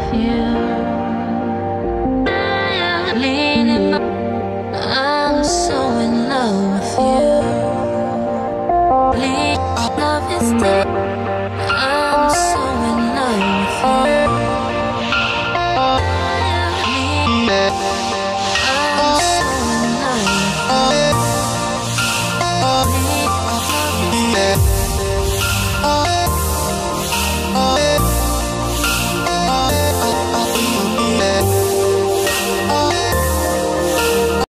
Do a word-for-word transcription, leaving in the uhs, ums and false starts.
you. Leaning up, I'm so in love with you. Please, love is dead.